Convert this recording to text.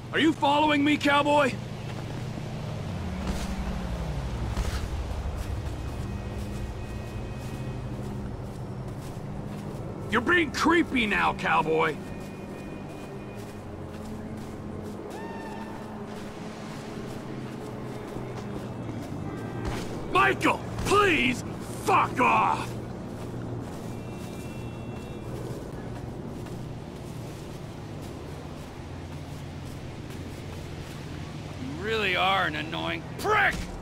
Are you following me, cowboy? You're being creepy now, cowboy. Michael, please, fuck off! You really are an annoying prick!